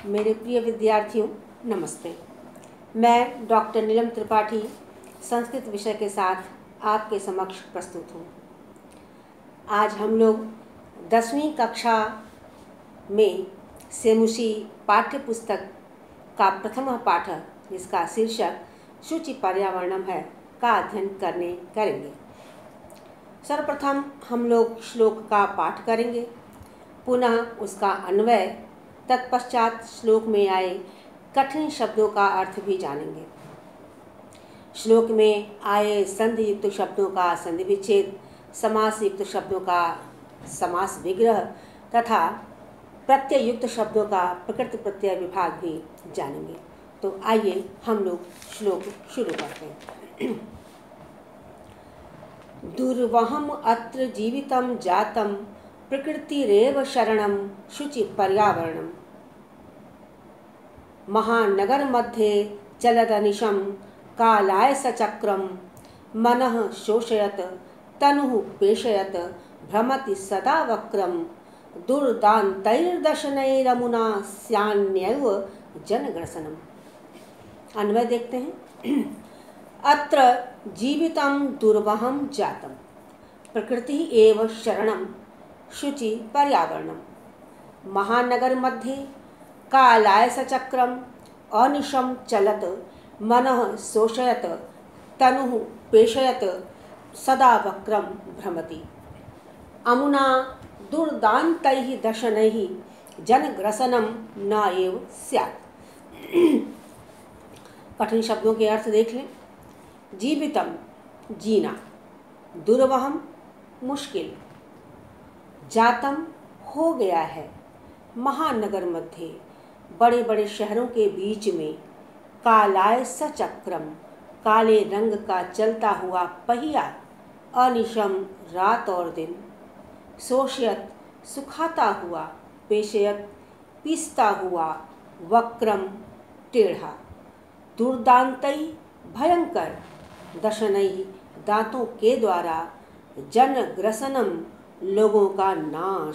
मेरे प्रिय विद्यार्थियों, नमस्ते। मैं डॉक्टर नीलम त्रिपाठी संस्कृत विषय के साथ आपके समक्ष प्रस्तुत हूँ। आज हम लोग 10वीं कक्षा में सेमुषी पाठ्य पुस्तक का प्रथम पाठ, जिसका शीर्षक शुचि पर्यावरणम है, का अध्ययन करेंगे। सर्वप्रथम हम लोग श्लोक का पाठ करेंगे, पुनः उसका अन्वय, तत्पश्चात श्लोक में आए कठिन शब्दों का अर्थ भी जानेंगे। श्लोक में आए संधि युक्त शब्दों का संधि विच्छेद, समास युक्त शब्दों का समास विग्रह तथा प्रत्यय युक्त शब्दों का प्रकृति प्रत्यय विभाग भी जानेंगे। तो आइए हम लोग श्लोक शुरू करते हैं। दुर्वहम अत्र जीवितम जातम प्रकृतिरेव शरणम शुचि पर्यावरणम। महानगर मध्ये चलदनिशं कालाय सचक्रम मनः शोषयत तनुः पेशयत भ्रमति सदा वक्रम दुर्दान्तैर्दशनैरमुना स्यान्यैव जनग्रसनम। अन्वय देखते हैं। अत्र जीवितं दुर्वहं जातम प्रकृति एव शरणम शुचि पर्यावरणम। महानगर मध्ये कालाय सचक्रम अनिशम चलत मनः शोषयत तनुः पेशयत सदा वक्रम भ्रमति अमुना दुर्दान्तैः दशनैः जनग्रसनम न एव स्यात्। कठिन शब्दों के अर्थ देख लें। जीवितम जीना, दुर्वहम मुश्किल, जातम हो गया है, महानगर मध्य बड़े बड़े शहरों के बीच में, कालाय सचक्रम काले रंग का चलता हुआ पहिया, अनिशम रात और दिन, शोषयत सुखाता हुआ, पेशयत पीसता हुआ, वक्रम टेढ़ा, दुर्दांतई भयंकर, दशनई दांतों के द्वारा, जनग्रसनम लोगों का नाश।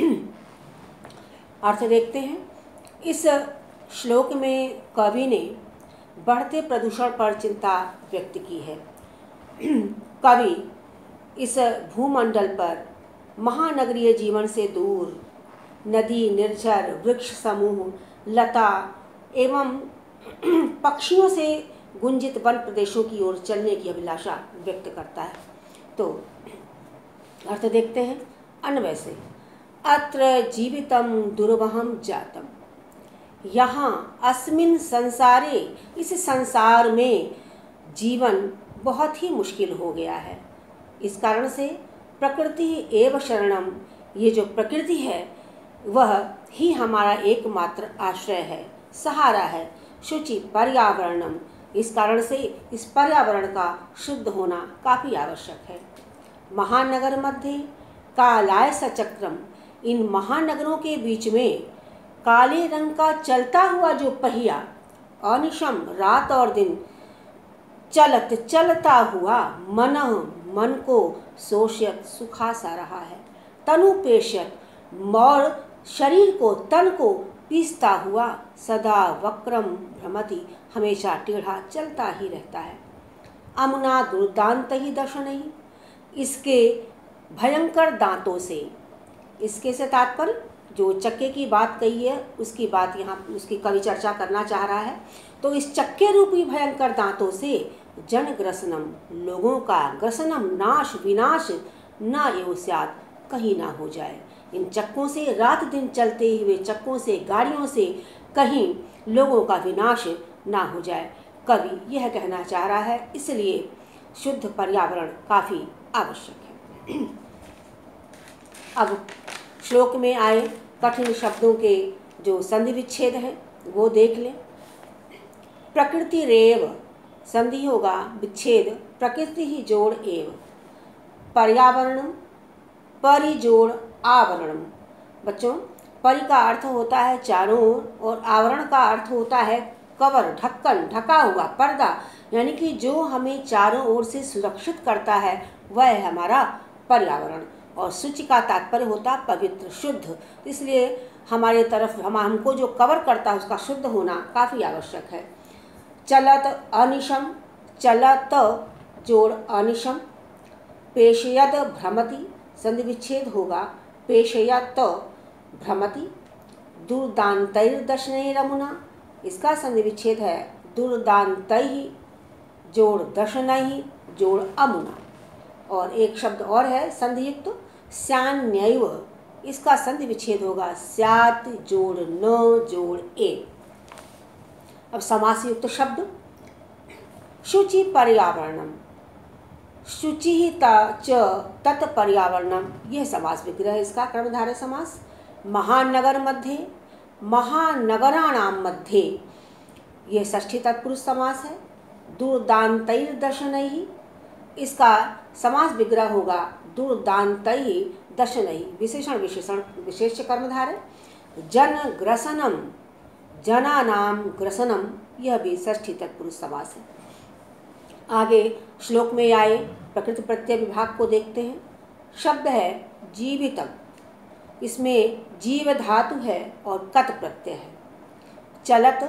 अर्थ देखते हैं। इस श्लोक में कवि ने बढ़ते प्रदूषण पर चिंता व्यक्त की है। कवि इस भूमंडल पर महानगरीय जीवन से दूर नदी, निर्झर, वृक्ष समूह, लता एवं पक्षियों से गुंजित वन प्रदेशों की ओर चलने की अभिलाषा व्यक्त करता है। तो अर्थ देखते हैं अन्वय से। अत्र जीवितम दुर्वहम जातम, यहाँ अस्मिन संसारे, इस संसार में जीवन बहुत ही मुश्किल हो गया है। इस कारण से प्रकृति एव शरणम, ये जो प्रकृति है वह ही हमारा एकमात्र आश्रय है, सहारा है। शुचि पर्यावरणम, इस कारण से इस पर्यावरण का शुद्ध होना काफ़ी आवश्यक है। महानगर मध्य कालाय सचक्रम, इन महानगरों के बीच में काले रंग का चलता हुआ जो पहिया, अनिशम रात और दिन, चलत चलता हुआ, मनः मन को शोषयत सुखा सा रहा है, तनु पेशयत और शरीर को, तन को पीसता हुआ, सदा वक्रम भ्रमति हमेशा टेढ़ा चलता ही रहता है। अमुना दुर्दांत ही दशनई, इसके भयंकर दांतों से, इसके से तात्पर्य जो चक्के की बात कही है उसकी बात यहाँ उसकी कवि चर्चा करना चाह रहा है। तो इस चक्के रूपी भयंकर दांतों से जनग्रसनम, लोगों का, ग्रसनम नाश, विनाश, न एव स्यात्, कहीं ना हो जाए। इन चक्कों से, रात दिन चलते हुए चक्कों से, गाड़ियों से कहीं लोगों का विनाश ना हो जाए, कवि यह कहना चाह रहा है। इसलिए शुद्ध पर्यावरण काफ़ी आवश्यक है। अब श्लोक में आए कठिन शब्दों के जो संधि विच्छेद हैं वो देख लें। प्रकृति रेव, संधि होगा विच्छेद, प्रकृति ही जोड़ एव, पर्यावरणम परि जोड़ आवरणम। बच्चों, परि का अर्थ होता है चारों ओर और आवरण का अर्थ होता है कवर, ढक्कन, ढका हुआ, पर्दा, यानी कि जो हमें चारों ओर से सुरक्षित करता है वह है हमारा पर्यावरण। और शुचि का तात्पर्य होता पवित्र, शुद्ध। इसलिए हमारे तरफ हमको जो कवर करता है उसका शुद्ध होना काफ़ी आवश्यक है। चलत अनिशम, चलत जोड़ अनिशम, पेशयत भ्रमति, संधि विच्छेद होगा पेशयत भ्रमति, दुर्दान्तैर्दशनैरमुना, इसका संधि विच्छेद है दुर्दान्तैः जोड़ दशनैः जोड़ अमुना। और एक शब्द और है संधियुक्त स्यान्यैव, इसका संधि विच्छेद होगा स्यात् जोड़ न जोड़ ए। अब समास युक्त शब्द शुचि पर्यावरणम, शुचि च तत् पर्यावरणम, यह समास विग्रह है इसका कर्मधारय समास। महानगर मध्ये, महानगराणाम मध्ये, यह षष्ठी तत्पुरुष समास है। दुर्दान्तैर्दशनैः, इसका समास विग्रह होगा दुर्दान्तैः दशनैः, विशेषण विशेषण विशेष्य कर्मधारय। जनग्रसनम, जनानाम ग्रसनम, यह भी षष्ठी तत्पुरुष समास है। आगे श्लोक में आए प्रकृति प्रत्यय विभाग को देखते हैं। शब्द है जीवितम, इसमें जीव धातु है और कत प्रत्यय है। चलत,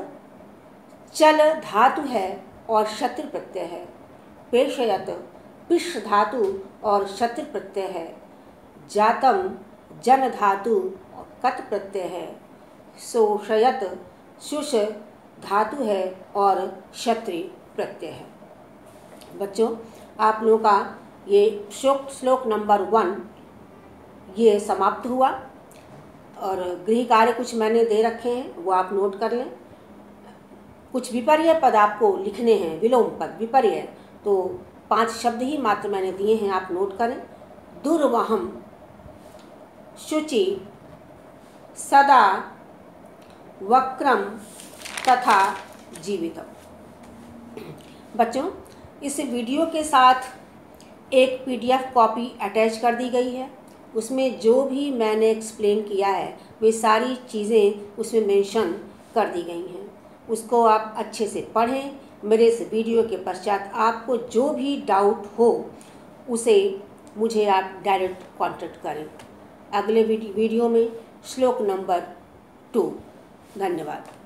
चल धातु है और शत्र प्रत्यय है। पेशयत, पिश धातु और शत्र प्रत्यय है। जातम, जन धातु और कत प्रत्यय है। शोषयत, शुष धातु है और क्षत्रि प्रत्यय है। बच्चों, आप लोगों का ये श्लोक नंबर 1 ये समाप्त हुआ और गृह कार्य कुछ मैंने दे रखे हैं, वो आप नोट कर लें। कुछ विपर्य पद आपको लिखने हैं, विलोम पद विपर्य, तो 5 शब्द ही मात्र मैंने दिए हैं, आप नोट करें। दुर्वहम, शुचि, सदा, वक्रम तथा जीवितम। बच्चों, इस वीडियो के साथ एक PDF कॉपी अटैच कर दी गई है। उसमें जो भी मैंने एक्सप्लेन किया है वे सारी चीज़ें उसमें मेंशन कर दी गई हैं। उसको आप अच्छे से पढ़ें। मेरे इस वीडियो के पश्चात आपको जो भी डाउट हो उसे मुझे आप डायरेक्ट कांटेक्ट करें। अगले वीडियो में श्लोक नंबर 2। धन्यवाद।